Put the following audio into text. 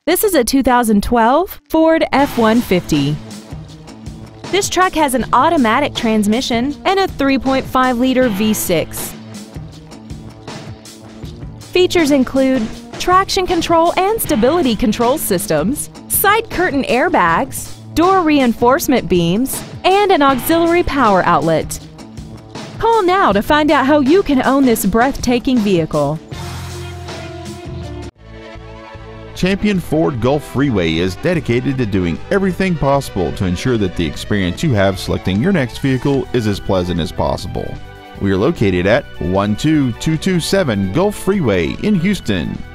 This is a 2012 Ford F-150. This truck has an automatic transmission and a 3.5-liter V6. Features include traction control and stability control systems, side curtain airbags, door reinforcement beams, and an auxiliary power outlet. Call now to find out how you can own this breathtaking vehicle. Champion Ford Gulf Freeway is dedicated to doing everything possible to ensure that the experience you have selecting your next vehicle is as pleasant as possible. We are located at 12227 Gulf Freeway in Houston.